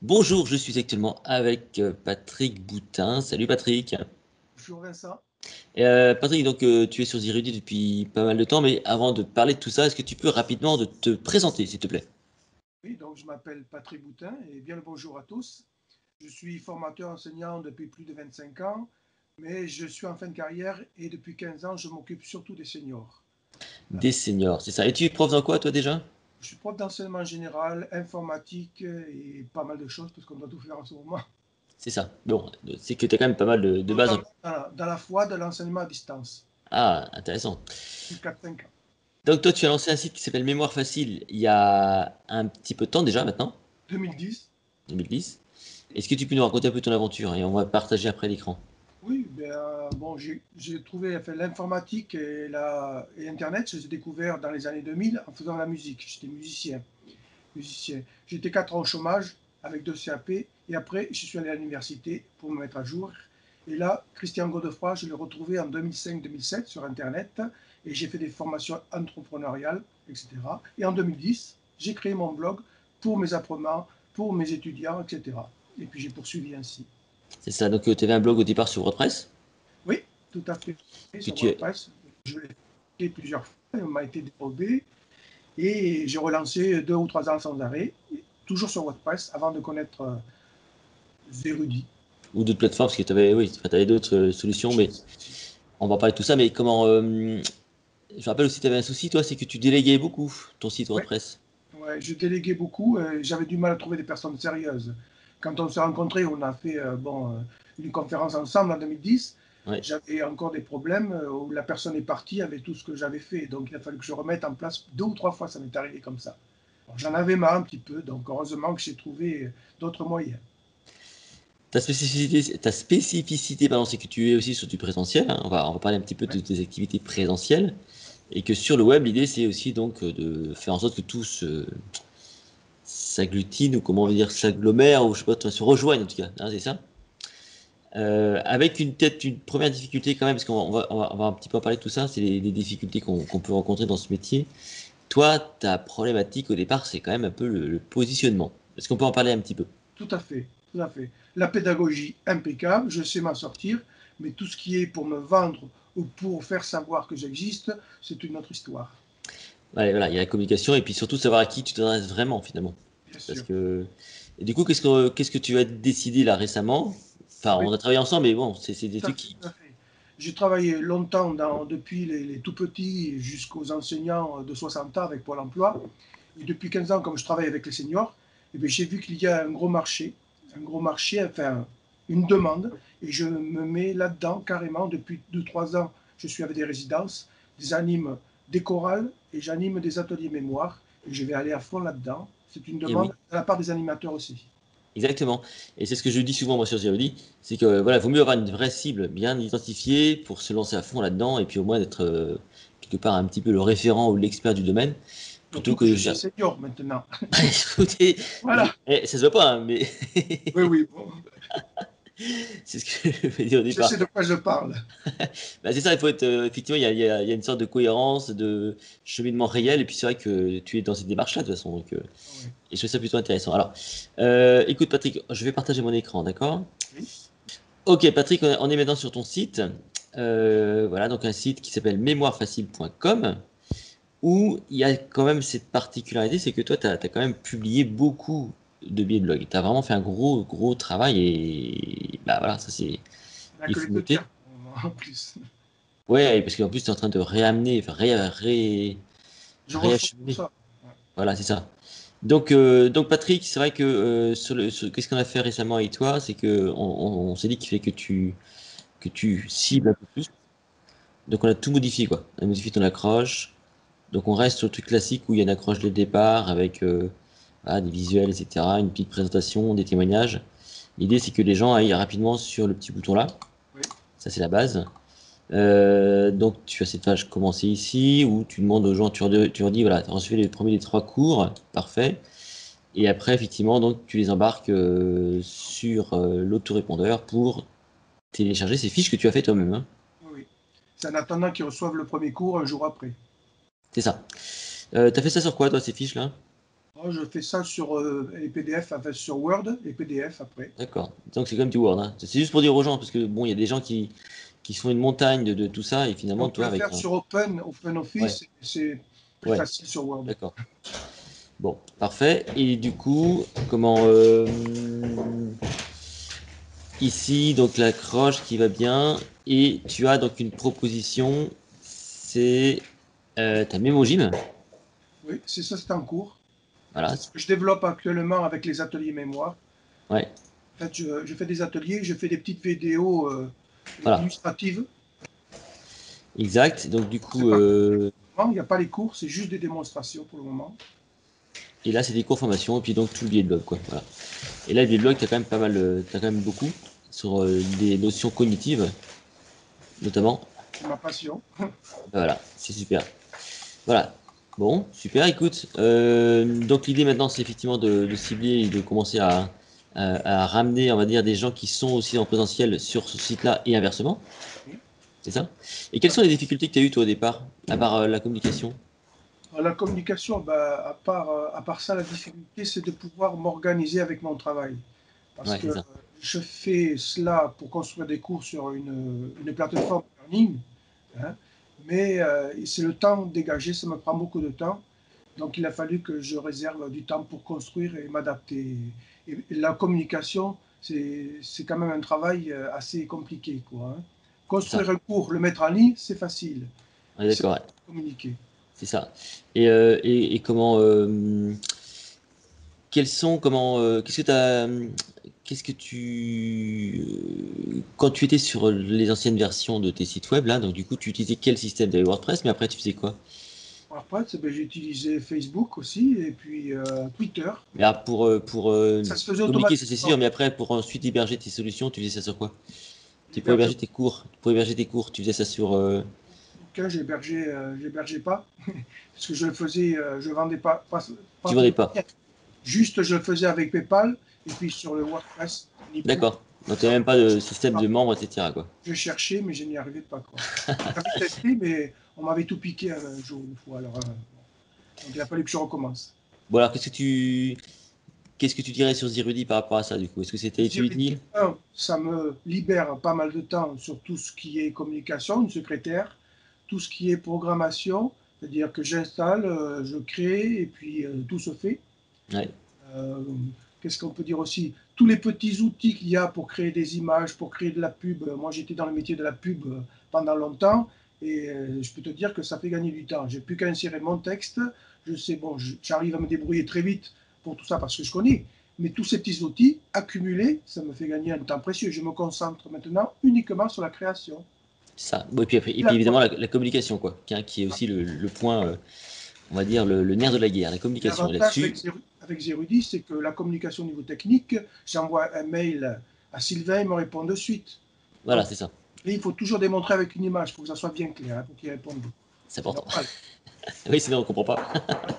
Bonjour, je suis actuellement avec Patrick Boutin. Salut Patrick. Bonjour Vincent. Patrick, donc tu es sur Zirudi depuis pas mal de temps, mais avant de parler de tout ça, est-ce que tu peux rapidement te présenter, s'il te plaît? Oui, donc je m'appelle Patrick Boutin et bien le bonjour à tous. Je suis formateur enseignant depuis plus de 25 ans, mais je suis en fin de carrière et depuis 15 ans, je m'occupe surtout des seniors. Des seniors, c'est ça. Et tu es prof dans quoi toi déjà? Je suis prof d'enseignement général, informatique et pas mal de choses parce qu'on doit tout faire en ce moment, C'est ça. Bon, c'est que tu as quand même pas mal de bases. notamment dans la foi de l'enseignement à distance Ah, intéressant. depuis 4-5 ans. Donc toi, tu as lancé un site qui s'appelle Mémoire Facile il y a un petit peu de temps déjà maintenant, 2010. 2010. Est-ce que tu peux nous raconter un peu ton aventure et on va partager après l'écran? Oui, ben, bon, j'ai trouvé enfin, l'informatique et Internet, je les ai découverts dans les années 2000 en faisant la musique. J'étais musicien. J'étais 4 ans au chômage avec 2 CAP et après, je suis allé à l'université pour me mettre à jour. Et là, Christian Godefroy, je l'ai retrouvé en 2005-2007 sur Internet et j'ai fait des formations entrepreneuriales, etc. Et en 2010, j'ai créé mon blog pour mes apprenants, pour mes étudiants, etc. Et puis j'ai poursuivi ainsi. C'est ça. Donc tu avais un blog au départ sur WordPress Oui, tout à fait. que Sur tu WordPress, je l'ai fait plusieurs fois, on m'a été dérobé et j'ai relancé 2 ou 3 ans sans arrêt, toujours sur WordPress, avant de connaître Zerudi. ou d'autres plateformes parce que tu avais, oui, enfin, t'avais d'autres solutions, mais on va parler de tout ça. Mais comment je rappelle aussi, tu avais un souci, toi, c'est que tu déléguais beaucoup ton site Oui, WordPress. ouais, je déléguais beaucoup, j'avais du mal à trouver des personnes sérieuses. Quand on s'est rencontrés, on a fait une conférence ensemble en 2010. Ouais. J'avais encore des problèmes où la personne est partie avec tout ce que j'avais fait. Donc il a fallu que je remette en place 2 ou 3 fois, ça m'est arrivé comme ça. J'en avais marre un petit peu, donc heureusement que j'ai trouvé d'autres moyens. Ta spécificité, pardon, c'est que tu es aussi sur du présentiel, hein. On va parler un petit peu de Ouais, tes activités présentielles. Et que sur le web, l'idée, c'est aussi donc de faire en sorte que tout s'agglutine, ou comment on veut dire, s'agglomère, ou je sais pas, se rejoigne en tout cas, hein, c'est ça. Avec une première difficulté quand même, parce qu'on va un petit peu en parler de tout ça, c'est les difficultés qu'on peut rencontrer dans ce métier. Toi, ta problématique au départ, c'est quand même un peu le positionnement. Est-ce qu'on peut en parler un petit peu? tout à fait, tout à fait. La pédagogie impeccable, je sais m'en sortir, mais tout ce qui est pour me vendre ou pour faire savoir que j'existe, c'est une autre histoire, Ouais, voilà, il y a la communication et puis surtout savoir à qui tu t'adresses vraiment finalement. bien Parce sûr. que et du coup, qu'est-ce que tu as décidé là récemment? Enfin, Oui, on a travaillé ensemble, mais bon, c'est des tout à trucs fait, qui. tout à fait. J'ai travaillé longtemps depuis les tout petits jusqu'aux enseignants de 60 ans avec Pôle emploi. Et depuis 15 ans, comme je travaille avec les seniors, eh bien, j'ai vu qu'il y a un gros marché, enfin une demande, et je me mets là-dedans carrément depuis 2 ou 3 ans. Je suis avec des résidences, j'anime des chorales et j'anime des ateliers mémoire, et je vais aller à fond là-dedans. C'est une Eh demande oui, de la part des animateurs aussi. exactement. Et c'est ce que je dis souvent moi sur Zerody, c'est que voilà, vaut mieux avoir une vraie cible bien identifiée pour se lancer à fond là-dedans et puis au moins d'être quelque part un petit peu le référent ou l'expert du domaine, plutôt Surtout que que je suis senior maintenant. Écoutez, Voilà. ça se voit pas, hein, mais Oui, oui, bon. c'est ce que je veux dire au Je départ. sais de quoi je parle. Bah, c'est ça, il faut être effectivement, il y a une sorte de cohérence, de cheminement réel, et puis c'est vrai que tu es dans cette démarche-là de toute façon, donc, Oui. et je trouve ça plutôt intéressant. Alors, écoute Patrick, je vais partager mon écran, d'accord? Oui. Ok, Patrick, on est maintenant sur ton site. Voilà, donc un site qui s'appelle mémoirefacile.com, où il y a quand même cette particularité, c'est que toi, tu as quand même publié beaucoup de billets de blog. Tu as vraiment fait un gros, gros travail, et bah voilà, ça c'est. Il n'y a Il que faut les deux noter. dire en plus. Ouais, parce qu'en plus, tu es en train de réamener, enfin, Je refonds tout réacheminer. ça. Ouais. Voilà, c'est ça. Donc Patrick, c'est vrai que qu'est-ce qu'on a fait récemment avec toi, c'est que on s'est dit qu'il fait que tu cibles un peu plus. Donc on a tout modifié quoi. On a modifié ton accroche. Donc on reste sur le truc classique où il y a une accroche dès le départ avec voilà, des visuels, etc. Une petite présentation, des témoignages. L'idée c'est que les gens aillent rapidement sur le petit bouton là. Oui. Ça c'est la base. Donc tu as cette page commencer ici où tu demandes aux gens, tu leur dis voilà, tu as reçu les premiers des 3 cours, parfait. Et après, effectivement, donc tu les embarques sur l'autorépondeur pour télécharger ces fiches que tu as fait toi-même, hein. Oui, oui. C'est en attendant qu'ils reçoivent le premier cours un jour après. C'est ça. T'as fait ça sur quoi, toi, ces fiches-là? Oh, je fais ça sur les PDF, enfin, sur Word et PDF après. D'accord. Donc c'est comme du Word, hein. C'est juste pour dire aux gens, parce que bon, il y a des gens qui sont une montagne de tout ça, et finalement, On peut toi, le avec faire un. sur Open Ouais, Office, c'est plus ouais, facile sur Word. d'accord. Bon, parfait. Et du coup, comment ici, donc la croche qui va bien, et tu as donc une proposition, c'est ta Mémogym. Oui, c'est ça, c'est en cours. Voilà, C'est ce que je développe actuellement avec les ateliers mémoire. ouais, En fait, je fais des ateliers, je fais des petites vidéos voilà, illustratives. exact. Donc du C'est coup, pas il n'y a pas les cours, c'est juste des démonstrations pour le moment. et là c'est des cours formation, et puis donc tout le billet de blog, quoi. Voilà. Et là, le billet de blog, t'as quand même pas mal, t'as quand même beaucoup sur des notions cognitives, notamment. C'est ma passion. Voilà, c'est super. Voilà. Bon, super, écoute. Donc l'idée maintenant, c'est effectivement de cibler et de commencer à ramener, on va dire, des gens qui sont aussi en présentiel sur ce site-là et inversement. Oui. C'est ça? Et quelles sont les difficultés que tu as eues, toi, au départ, à part la communication? La communication, bah, à part ça, la difficulté, c'est de pouvoir m'organiser avec mon travail. Parce Ouais, que c'est ça. je fais cela pour construire des cours sur une plateforme learning, hein, mais c'est le temps dégagé, ça me prend beaucoup de temps. Donc il a fallu que je réserve du temps pour construire et m'adapter. Et la communication, c'est quand même un travail assez compliqué, quoi, hein. C'est ça. Construire un cours, le mettre en ligne, c'est facile. On est C'est d'accord, ouais. communiquer. C'est ça. Et comment, quels sont, comment, qu'est-ce que quand tu étais sur les anciennes versions de tes sites web, là, donc du coup, tu utilisais quel système? Tu avais WordPress, mais après, tu faisais quoi? Après, ben, j'ai utilisé Facebook aussi et puis Twitter. Mais ah, pour Ça se faisait communiquer, ça c'est sûr, automatiquement. mais après, pour ensuite héberger tes solutions, tu faisais ça sur quoi? Pour L'hébergement, héberger tes cours, pour héberger tes cours, tu faisais ça sur. j'hébergeais pas parce que je le faisais, je vendais pas Tu tout vendais de pas. suite. Juste, je le faisais avec PayPal et puis sur le WordPress, ni plus. D'accord. Donc, tu n'as même pas de système de membres, etc., quoi. Je cherchais, mais je n'y arrivais pas, quoi. J'avais testé, mais on m'avait tout piqué un jour, une fois. Alors, donc il a fallu que je recommence. Bon, alors, qu'est-ce que tu dirais sur Zirudi par rapport à ça, du coup? Est-ce que c'était utile? Ça me libère pas mal de temps sur tout ce qui est communication, une secrétaire, tout ce qui est programmation, c'est-à-dire que j'installe, je crée et puis tout se fait. Ouais, Euh, Qu'est-ce qu'on peut dire aussi? Tous les petits outils qu'il y a pour créer des images, pour créer de la pub. Moi, j'étais dans le métier de la pub pendant longtemps et je peux te dire que ça fait gagner du temps. J'ai plus qu'à insérer mon texte. Je sais, bon, j'arrive à me débrouiller très vite pour tout ça parce que je connais. Mais tous ces petits outils accumulés, ça me fait gagner un temps précieux. Je me concentre maintenant uniquement sur la création. c'est ça. Bon, et puis évidemment, la communication, quoi, qui est aussi le point, on va dire, le nerf de la guerre, la communication. Et L'avantage là-dessus, avec Zerudi, c'est que la communication au niveau technique, j'envoie un mail à Sylvain, il me répond de suite. voilà, Donc, c'est ça. et il faut toujours démontrer avec une image pour que ça soit bien clair, hein, pour qu'il réponde. C'est C'est important. normal. Oui, sinon, on comprend pas.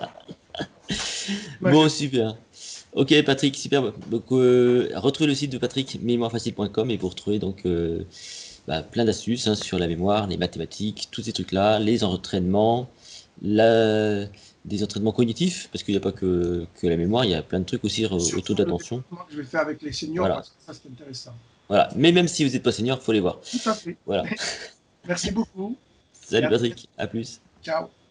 L'image Bon, est- super. Ok, Patrick, super. Donc, retrouvez le site de Patrick, mémoirefacile.com, et vous retrouvez donc plein d'astuces, hein, sur la mémoire, les mathématiques, tous ces trucs-là, les entraînements, la... des entraînements cognitifs, parce qu'il n'y a pas que la mémoire, il y a plein de trucs aussi autour Surtout de le l'attention. développement que je vais faire avec les seniors, Voilà. parce que ça, c'est intéressant. Voilà. Mais même si vous n'êtes pas senior, il faut les voir. Tout à fait. Voilà. Merci beaucoup et Salut à très bientôt. Patrick, à plus. Ciao.